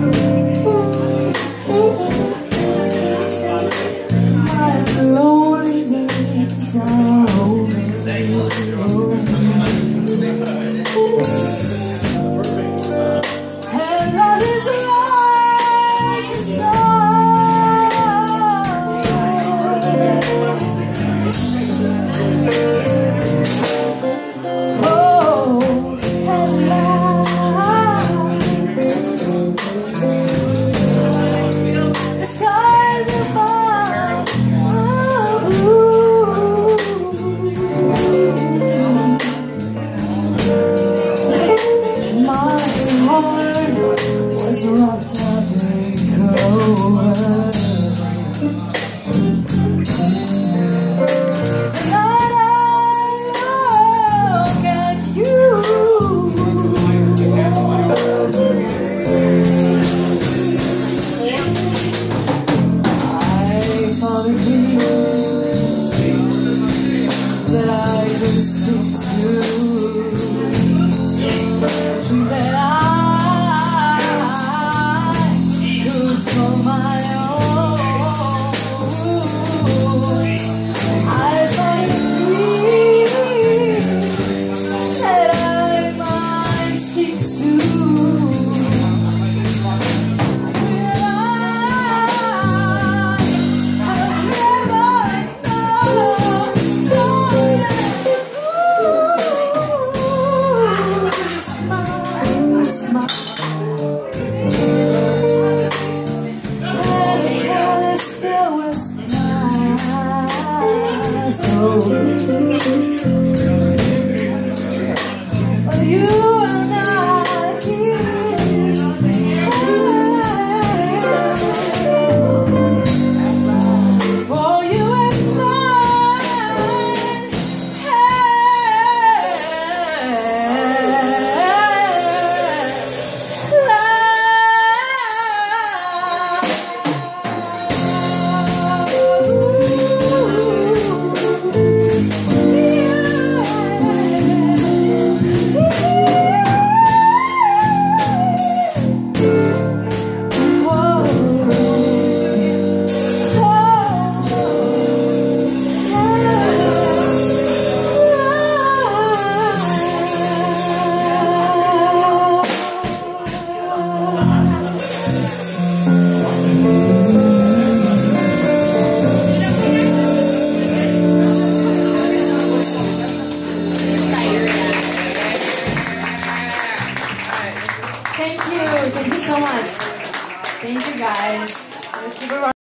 Wrapped up in covers, and I look at you. I found a dream that I could speak to, a dream that for my own. I thought it dream that I might seek to. That I have never known. Smile, smile. There was so but you are not here. For you and mine, Thank you so much. Thank you guys.